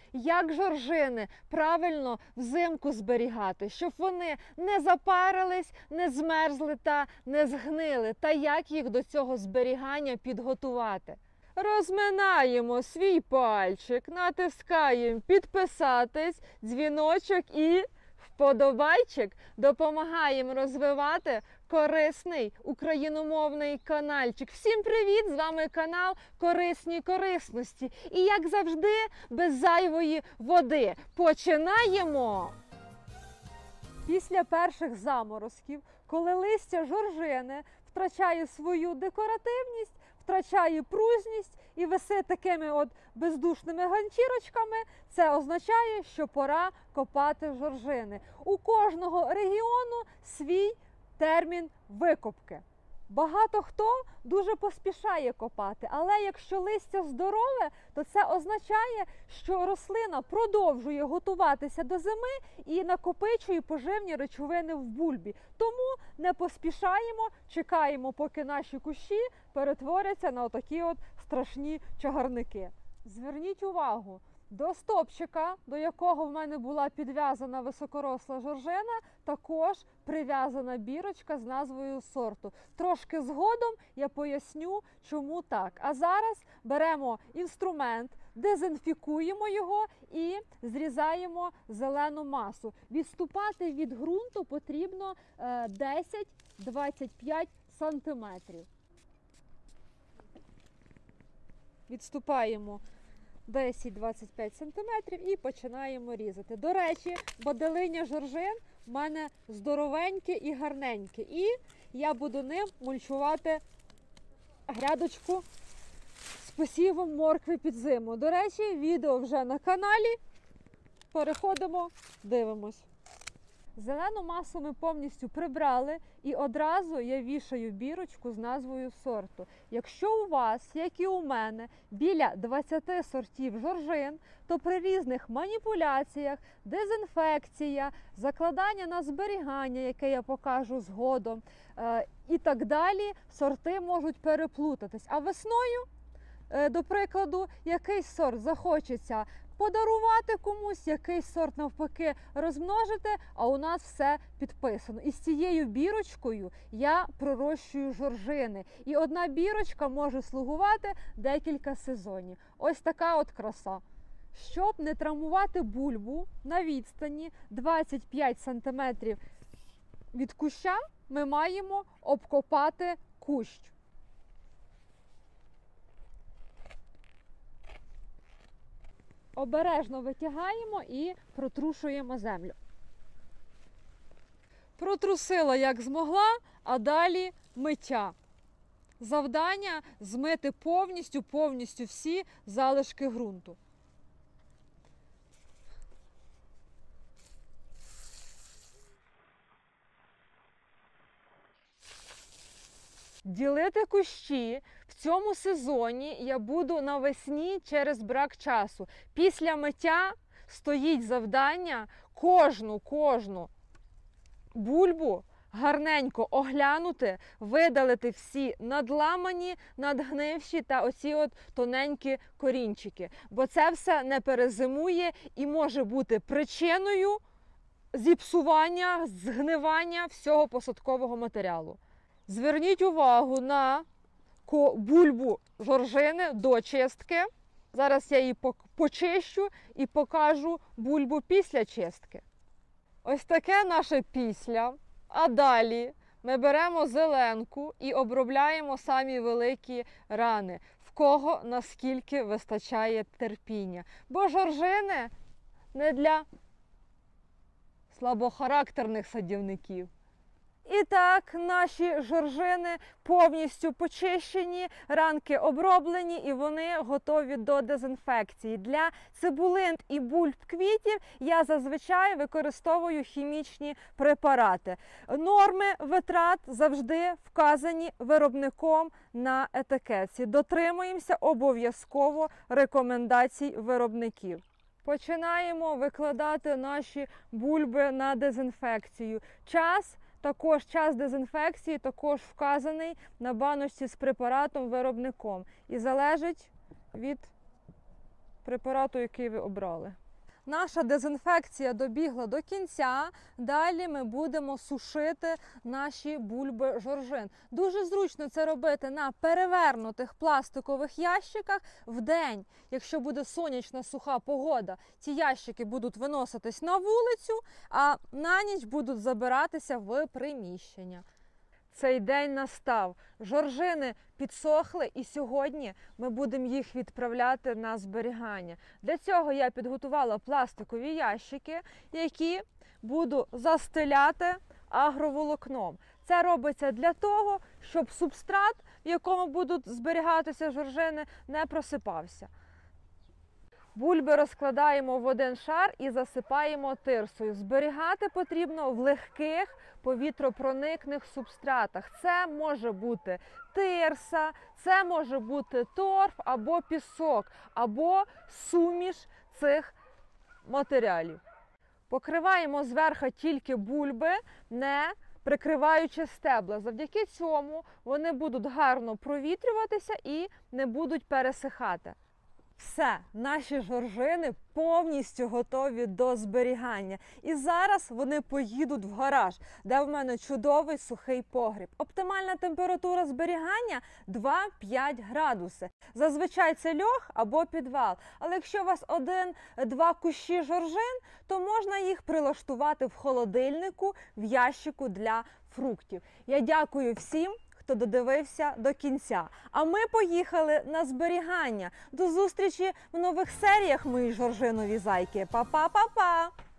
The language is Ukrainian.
як жоржини правильно взимку зберігати, щоб вони не запарились, не змерзли та не згнили, та як їх до цього зберігання підготувати. Розминаємо свій пальчик, натискаємо підписатись, дзвіночок і вподобайчик. Допомагаємо розвивати корисний україномовний канальчик. Всім привіт! З вами канал Корисні корисності. І як завжди, без зайвої води. Починаємо! Після перших заморозків, коли листя жоржини втрачає свою декоративність, втрачає пружність і висить такими от бездушними ганчірочками, це означає, що пора копати жоржини. У кожного регіону свій термін викопки. Багато хто дуже поспішає копати, але якщо листя здорове, то це означає, що рослина продовжує готуватися до зими і накопичує поживні речовини в бульбі. Тому не поспішаємо, чекаємо, поки наші кущі перетворяться на отакі от страшні чагарники. Зверніть увагу, до стовпчика, до якого в мене була підв'язана високоросла жоржина, також прив'язана бірочка з назвою сорту. Трошки згодом я поясню, чому так. А зараз беремо інструмент, дезінфікуємо його і зрізаємо зелену масу. Відступати від ґрунту потрібно 10-25 сантиметрів. Відступаємо 10-25 см і починаємо різати. До речі, баделиня жоржин в мене здоровеньке і гарненьке. І я буду ним мульчувати грядочку з посівом моркви під зиму. До речі, відео вже на каналі. Переходимо, дивимось. Зелену масу ми повністю прибрали і одразу я вішаю бірочку з назвою сорту. Якщо у вас, як і у мене, біля 20 сортів жоржин, то при різних маніпуляціях, дезінфекція, закладання на зберігання, яке я покажу згодом, і так далі, сорти можуть переплутатись. А весною, до прикладу, якийсь сорт захочеться подарувати комусь, якийсь сорт навпаки розмножити, а у нас все підписано. І з цією бірочкою я пророщую жоржини. І одна бірочка може слугувати декілька сезонів. Ось така от краса. Щоб не травмувати бульбу на відстані 25 см від куща, ми маємо обкопати кущ. Обережно витягаємо і протрушуємо землю. Протрусила як змогла, а далі миття. Завдання – змити повністю всі залишки ґрунту. Ділити кущі в цьому сезоні я буду навесні через брак часу. Після миття стоїть завдання кожну бульбу гарненько оглянути, видалити всі надламані, надгнивші та оці от тоненькі корінчики. Бо це все не перезимує і може бути причиною зіпсування, згнивання всього посадкового матеріалу. Зверніть увагу на бульбу жоржини до чистки. Зараз я її почищу і покажу бульбу після чистки. Ось таке наше після. А далі ми беремо зеленку і обробляємо самі великі рани. В кого наскільки вистачає терпіння. Бо жоржини не для слабохарактерних садівників. І так, наші жоржини повністю почищені, ранки оброблені і вони готові до дезінфекції. Для цибулин і бульб квітів я зазвичай використовую хімічні препарати. Норми витрат завжди вказані виробником на етикетці. Дотримуємося обов'язково рекомендацій виробників. Починаємо викладати наші бульби на дезінфекцію. Час дезінфекції також вказаний на баночці з препаратом виробником і залежить від препарату, який ви обрали. Наша дезінфекція добігла до кінця. Далі ми будемо сушити наші бульби жоржин. Дуже зручно це робити на перевернутих пластикових ящиках вдень. Якщо буде сонячна суха погода, ці ящики будуть виноситись на вулицю, а на ніч будуть забиратися в приміщення. Цей день настав. Жоржини підсохли і сьогодні ми будемо їх відправляти на зберігання. Для цього я підготувала пластикові ящики, які буду застеляти агроволокном. Це робиться для того, щоб субстрат, в якому будуть зберігатися жоржини, не просипався. Бульби розкладаємо в один шар і засипаємо тирсою. Зберігати потрібно в легких повітропроникних субстратах. Це може бути тирса, це може бути торф або пісок, або суміш цих матеріалів. Покриваємо зверху тільки бульби, не прикриваючи стебла. Завдяки цьому вони будуть гарно провітрюватися і не будуть пересихати. Все, наші жоржини повністю готові до зберігання. І зараз вони поїдуть в гараж, де в мене чудовий сухий погріб. Оптимальна температура зберігання 2-5 градуси. Зазвичай це льох або підвал. Але якщо у вас 1-2 кущі жоржин, то можна їх прилаштувати в холодильнику, в ящику для фруктів. Я дякую всім, хто додивився до кінця. А ми поїхали на зберігання. До зустрічі в нових серіях, мої жоржинові зайки. Па-па-па-па!